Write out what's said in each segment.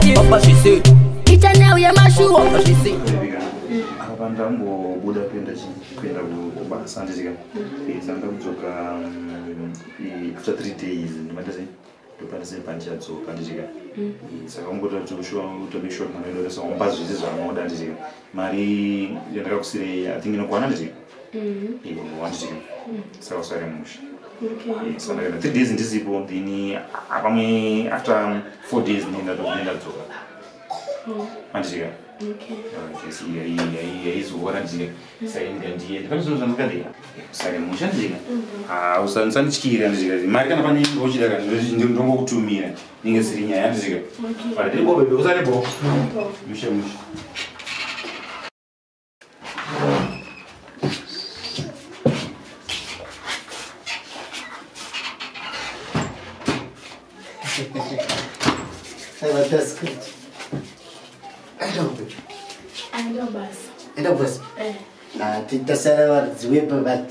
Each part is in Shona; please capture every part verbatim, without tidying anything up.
Papa she say. Ita now ya mashu. Papa she say. Abanda mbo buda kwenda kwenda kubasa ndizika. Isanga kutoka after three days ndimandase ndopandase pancha tsoka ndizika. Saka ngota tsoshwa utomishwa mwana ndo so mbazo zizwa moda ndizika. Mari yandaka kusire I think inokwana ndizika. Mhm. Ibo wandizika. Saka usare mushi. Okay. So like three days in this people, then apami after four days nina do nina tsoka. Andizika. Okay. Yes, yeah, yeah, yeah, is what I'm saying. Say in the end, because I'm not going to say much. Ah, I was on ski and the American money, which is don't go to me. Ning is in Yanziga. But they go because I go. Michel. I want that's good. I don't know. I know bus. I know bus. Eh. Ah, tinta sana ziwepo bat.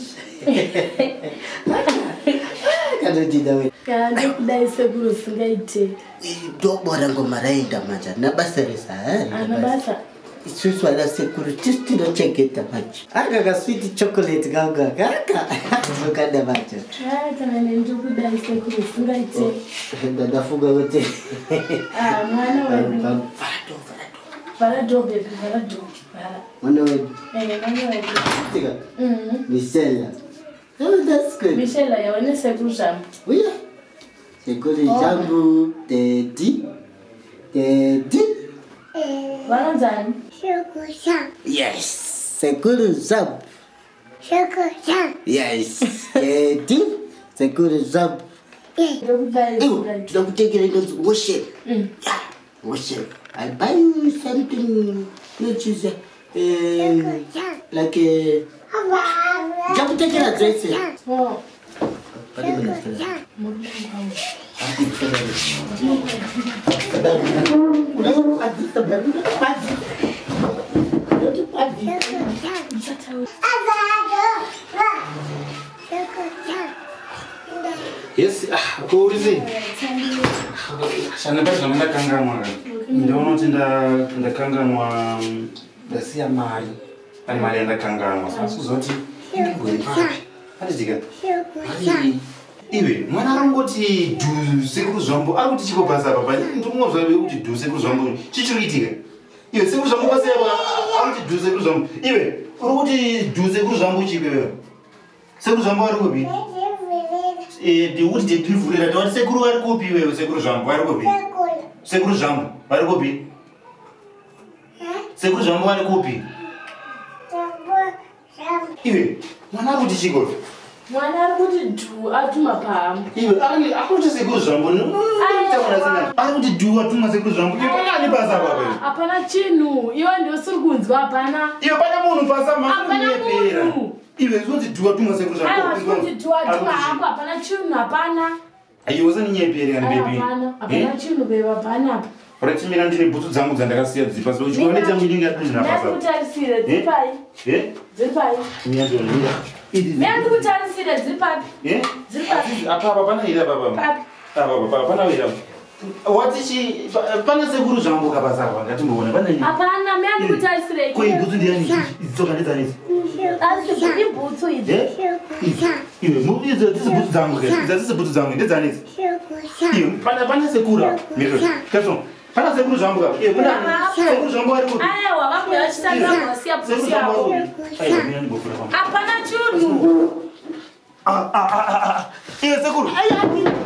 Kado didawe. Ya ndikudai seguro singaite. Do bora ngoma rainda manja. Na basa resa eh. Ana basa. Isusu ala sekuru tisti no cheketa machi. Aka ka sweet chocolate ganga kaka. Zokada machi. Ah, kana ndikudai seguro singaite. Dada fuga wote. Ah, mwana wewe. Farado farado. Farado baby, farado. Fara. Mwana wewe. Eh, mwana wewe. Tika. Mhm. Michelle. Oh, that's good. Michelle ya wane seguro jam. Oui. Seguro jambu tedi. Tedi. Wanazani? Shukuru. Yes. Seguro jambu. Shukuru. Yes. Tedi. Seguro jambu. Ndikudai singaite. Don't take it and wash it. Mm. Yeah. Wash it. I buy you something which is uh, like a jump take it dress. Oh. Yes, ko urizi. Shana basi na kanga mwa. Ndio unaona nda nda kanga mwa dasia mali. Ani mali nda kanga mwa. Sasa zote ngwe papi. Hadi diga. Hadi iwe mwana rongoti du sekuru zombo ari kuti chiko basa baba ndimwe zvabe kuti du sekuru zombo chichiriitika. Iwe sekuru zombo basa yaba ari kuti du sekuru zombo. Iwe uri kuti du sekuru zombo chipewe. Sekuru zombo ari kubi. Eh, de uti de pivulera de sekuru ari kupi wewe sekuru jambo ari kupi sekuru jambo ari kupi sekuru jambo ari kupi iwe mwana kuti chiko Mwana ari kuti du atuma pam. iwe ari akuti sekuru jambo ari kuti du atuma sekuru jambo iwe pani basa baba Hapana chinu iwe ndio siri kunzwa hapana. iwe pana munhu basa Hapana mapera munhu. iwe zvonzi du atuma sekuru jambo Aiwa kuti du atuma hapo hapana chinu hapana. ayo usaninyepera ni baby Hapana hapana chinu beba hapana hapa. Pratimira ndine butsu dzangu dzandakasiya dzipa so chikone changu ndinga ndina basa. Ndakutarisira dzipai. Eh? Dzipai. Miyazo ndinga. Mimi ndikutarisira dzipai. Eh? Dzipai. Apa apa pana ira baba. Papi. Apa baba pana ira. Wati chi pana sekuru zvangu kabasa kwa ngati muone pana ni. Hapana mimi ndikutarisira. Ko ibutsu ndiyani? Idzoka ndedzani? Asi ibutsu idzi. Eh? Iwe mubizo dzisi butsu dzangu ke. Dzisi butsu dzangu ndedzani? Iwe pana pana sekura. Miro. Kaso. Pana sekuru zvangu ka. Eh kuna sekuru zvangu ari kuti. Aya wakabhuya chitanga wasiya butsu yako. Ayo mimi ndibofura kwa. Hapana chunu. Ah ah ah ah. Iwe sekuru. Aya